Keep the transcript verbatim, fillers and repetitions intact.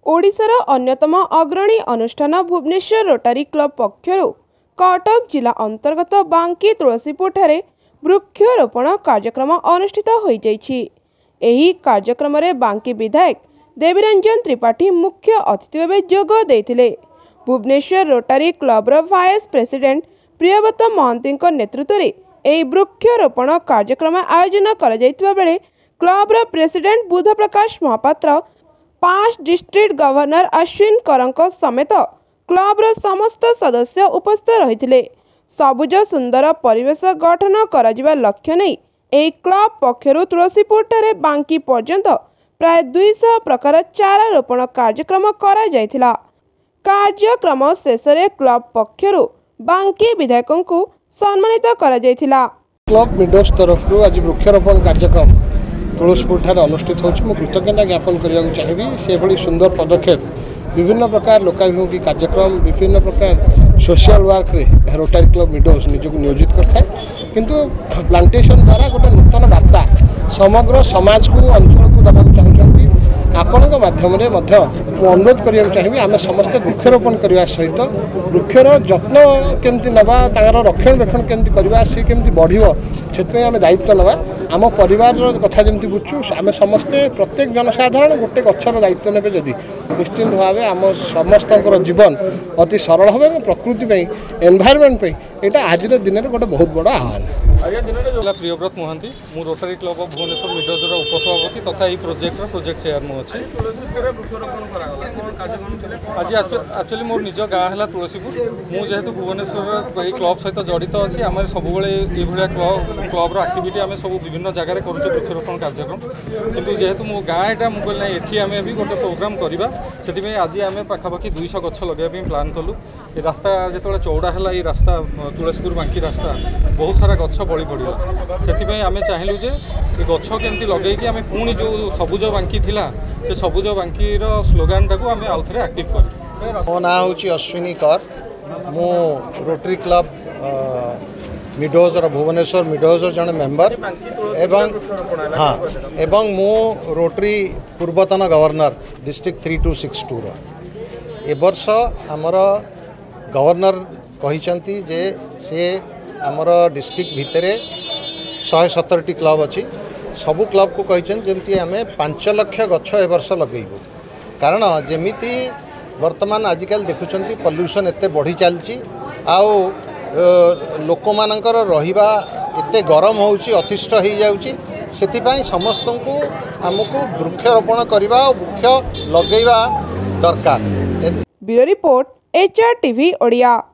ओडिशार अन्यतम अग्रणी अनुष्ठान भुवनेश्वर रोटारी क्लब पक्षरु कटक जिला अंतर्गत बांकी तुलसीपुर ठारे वृक्षरोपण कार्यक्रम अनुष्ठित होई जाइछि। एही कार्यक्रम रे बांकी विधायक देवीरंजन त्रिपाठी मुख्य अतिथि भावे जोग देइथिले। भुवनेश्वर रोटारी क्लब रो वाइस प्रेसिडेंट प्रियव्रत महंती नेतृत्व में एही वृक्षरोपण कार्यक्रम आयोजन करा जाइतबा बेले क्लब रो प्रेसिडेंट बुध प्रकाश महापात्र पांच डिस्ट्रिक्ट गवर्नर अश्विन करंक समेत क्लब रो समस्त सदस्य उपस्थित रहिथिले। सबुज सुंदर परिवेश गठन करा जिबा लक्ष्य नै एही क्लब पक्षरु तुलसीपुर ठारे बांकी पर्यंत प्राय दो सौ प्रकार चारा रोपण कार्यक्रम करा जायथिला। कार्यक्रम शेष रे क्लब पक्षरु बांकी विधायकों को सम्मानित करा जायथिला। क्लब मिडोस तरफ आज वृक्षरोपण कार्यक्रम तुलसीपुर ठारे अनुष्ठित होछि। कृतज्ञता ज्ञापन करने चाहिए से भली सुंदर पदक्षेप विभिन्न प्रकार लोकाभिमुखी कार्यक्रम विभिन्न प्रकार सोशल वर्क रे रोटारी क्लब मिडोस निजक नियोजित करता है, किंतु प्लांटेशन द्वारा गोटे नूतन वार्ता समग्र समाज को अंचल को देवाक चाहूँगी। आपण माध्यम अनुरोध करने चाहिए आम समस्त वृक्षरोपण करने सहित वृक्षर जत्न केमती नवा तार रक्षणाबेक्षण केमती करवा सी केमती बढ़िबो से आम दायित्व नवा। आम परिवार कथा जमी बुझु आम समस्ते प्रत्येक जनसाधारण गोटे गचर दायित्व ने जदि निश्चिंत भाव आम समस्त जीवन अति सरल हो प्रकृति एनवायरनमेंट यहाँ आज दिन में गोटे बहुत बड़ा आह्वान। प्रियव्रत महंती मु रोटारी क्लब ऑफ भुवनेश्वर मिडोजर उपसभापति तथा यही प्रोजेक्ट प्रोजेक्ट चेयरमैन अच्छी। आज एक्चुअली मोर निज गाँ है तुलसीपुर। मु जेहेतु भुवनेश्वर क्लब सहित जड़ित अच्छी आम सब ये क्लब क्लब्र आक्टिविटी आम सब विभिन्न जगह करुँ वृक्षरोपण कार्यक्रम, किंतु जेहेतु मो गाँ यहाँ मुझे ये आम भी गोटे प्रोग्राम करवा से आज आम पाखापाखि दुईश गछ लगे प्लां कलु। ये रास्ता जो चौड़ा है ये रास्ता तुलसीपुर बांकी रास्ता बहुत सारा गछ बड़ी पड़ा से आम चाहलु जे ये गछ केमती लगे आम पुणी जो सबुज बांकी थिला से सबुज बांकी स्लोगान टाक आम आउ थे एक्टिव कर। मो ना हूँ अश्विनी कर, मु rotary club meadows Bhubaneswar meadows जन मेंबर एवं हाँ एवं मु रोटरी पूर्वतन governor district three two six two A वर्ष आमर गवर्नर कहिसंती जे से आमर डिस्ट्रिक्ट भितर शहे सतर टी क्लब अच्छी सबू क्लब को कही जमी आम पांच लक्ष गछ ए वर्ष लगेबू। कारण जमीती वर्तमान आजिकल देखुं पल्यूशन एते बढ़ी चलती आउ लोक मानकर रहिबा एते गरम होउची अतिष्ठ हो जाउची सेतिपाई समस्त को आमको वृक्षरोपण करवा वृक्ष लगेवा दरकार। Bureau report H R TV Odia.